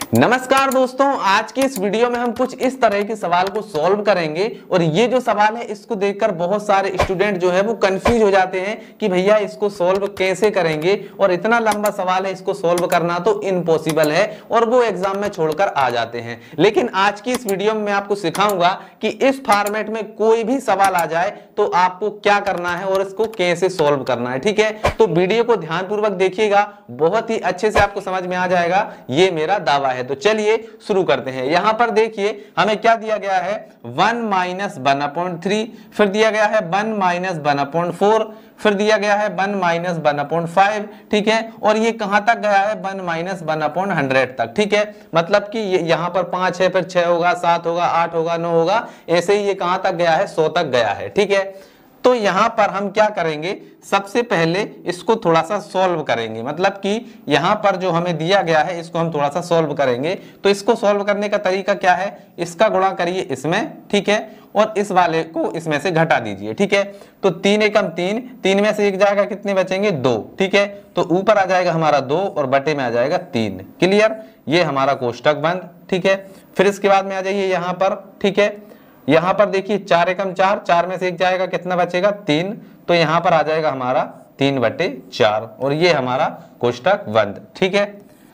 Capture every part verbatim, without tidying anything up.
नमस्कार दोस्तों, आज की इस वीडियो में हम कुछ इस तरह के सवाल को सॉल्व करेंगे और ये जो सवाल है इसको देखकर बहुत सारे स्टूडेंट जो है वो कंफ्यूज हो जाते हैं कि भैया इसको सॉल्व कैसे करेंगे और इतना लंबा सवाल है, इसको सॉल्व करना तो इम्पॉसिबल है और वो एग्जाम में छोड़कर आ जाते हैं। लेकिन आज की इस वीडियो में मैं आपको सिखाऊंगा कि इस फॉर्मेट में कोई भी सवाल आ जाए तो आपको क्या करना है और इसको कैसे सॉल्व करना है। ठीक है, तो वीडियो को ध्यानपूर्वक देखिएगा, बहुत ही अच्छे से आपको समझ में आ जाएगा, ये मेरा दावा है। तो चलिए शुरू करते हैं। यहां पर देखिए हमें क्या दिया गया है, one minus one upon three, फिर दिया गया है one minus one upon four, फिर दिया गया है one minus one upon five. ठीक है, और ये कहां तक गया है, one minus one upon hundred तक। ठीक है, मतलब कि ये यहां पर पांच है, फिर छह होगा, सात होगा, आठ होगा, नौ होगा, ऐसे ही ये कहां तक गया है, सौ तक गया है। ठीक है, तो यहां पर हम क्या करेंगे, सबसे पहले इसको थोड़ा सा सॉल्व करेंगे, मतलब कि यहां पर जो हमें दिया गया है इसको हम थोड़ा सा सॉल्व करेंगे। तो इसको सॉल्व करने का तरीका क्या है, इसका गुणा करिए इसमें, ठीक है, और इस वाले को इसमें से घटा दीजिए। ठीक है, तो तीन एकम तीन, तीन में से एक जाएगा, कितने बचेंगे, दो। ठीक है, तो ऊपर आ जाएगा हमारा दो और बटे में आ जाएगा तीन। क्लियर, ये हमारा कोष्टक बंद। ठीक है, फिर इसके बाद में आ जाइए यहाँ पर। ठीक है, यहां पर देखिए चार एकम चार, चार में से एक जाएगा, कितना बचेगा, तीन, तो यहां पर आ जाएगा हमारा तीन बटे चार और ये हमारा कोष्टक बंद। ठीक है,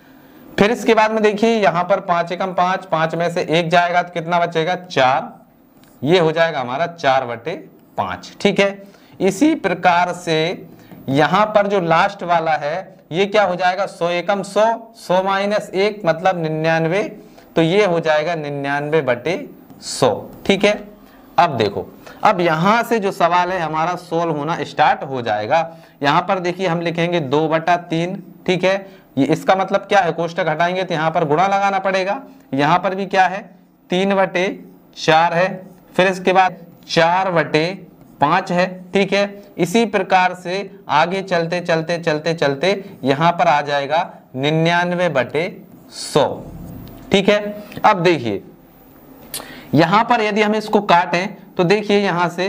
फिर इसके बाद में देखिए यहां पर पांच एकम पांच, पांच में से एक जाएगा तो कितना बचेगा, चार, ये हो जाएगा हमारा चार बटे पांच। ठीक है, इसी प्रकार से यहां पर जो लास्ट वाला है ये क्या हो जाएगा, सौ एकम सौ, सौ माइनस एक मतलब निन्यानवे, तो ये हो जाएगा निन्यानवे बटे सौ। ठीक है, अब देखो, अब यहां से जो सवाल है हमारा सोल्व होना स्टार्ट हो जाएगा। यहां पर देखिए हम लिखेंगे दो बटा तीन। ठीक है, ये इसका मतलब क्या है, कोष्टक हटाएंगे तो यहां पर गुणा लगाना पड़ेगा। यहां पर भी क्या है, तीन बटे चार है, फिर इसके बाद चार बटे पांच है। ठीक है, इसी प्रकार से आगे चलते चलते चलते चलते यहां पर आ जाएगा निन्यानवे बटे सौ। ठीक है, अब देखिए यहां पर यदि हम इसको काटें तो देखिए यहां से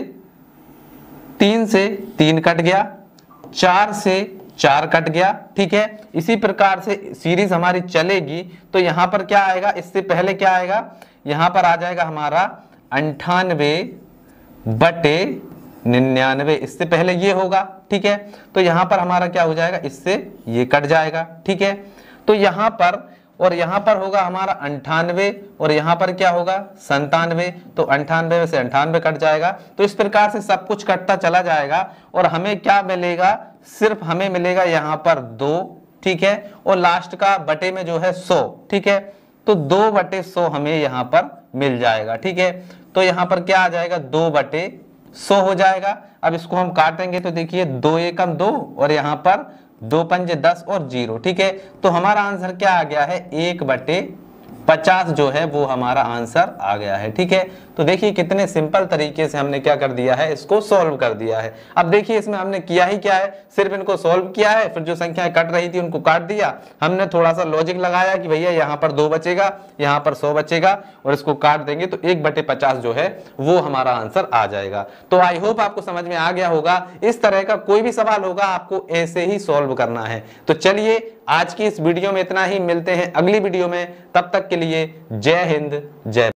तीन से तीन कट गया, चार से चार कट गया। ठीक है, इसी प्रकार से सीरीज हमारी चलेगी। तो यहां पर क्या आएगा, इससे पहले क्या आएगा, यहां पर आ जाएगा हमारा अंठानवे बटे निन्यानवे, इससे पहले ये होगा। ठीक है, तो यहां पर हमारा क्या हो जाएगा, इससे ये कट जाएगा। ठीक है, तो यहां पर और यहां पर होगा हमारा अंठानवे और यहां पर क्या होगा, संतानवे, तो अंठानवे में से अंठानवे कट जाएगा। तो इस प्रकार से सब कुछ कटता चला जाएगा और हमें क्या मिलेगा, सिर्फ हमें मिलेगा यहां पर दो। ठीक है, और लास्ट का बटे में जो है सौ। ठीक है, तो दो बटे सौ हमें यहां पर मिल जाएगा। ठीक है, तो यहां पर क्या आ जाएगा, दो बटे सौ हो जाएगा। अब इसको हम काटेंगे तो देखिए दो एकम दो और यहां पर दो पंजे दस और जीरो। ठीक है, तो हमारा आंसर क्या आ गया है, एक बटे पचास जो है वो हमारा आंसर आ गया है। ठीक है, तो देखिए कितने सिंपल तरीके से हमने क्या कर दिया है, इसको सॉल्व कर दिया है। अब देखिए इसमें हमने किया ही क्या है, सिर्फ इनको सॉल्व किया है, फिर जो संख्याएं कट रही थी उनको काट दिया। हमने थोड़ा सा लॉजिक लगाया कि भैया यहाँ पर दो बचेगा, यहाँ पर सौ बचेगा और इसको काट देंगे तो एक बटे पचास जो है वो हमारा आंसर आ जाएगा। तो आई होप आपको समझ में आ गया होगा। इस तरह का कोई भी सवाल होगा आपको ऐसे ही सॉल्व करना है। तो चलिए आज की इस वीडियो में इतना ही, मिलते हैं अगली वीडियो में, तब तक के लिए जय हिंद, जय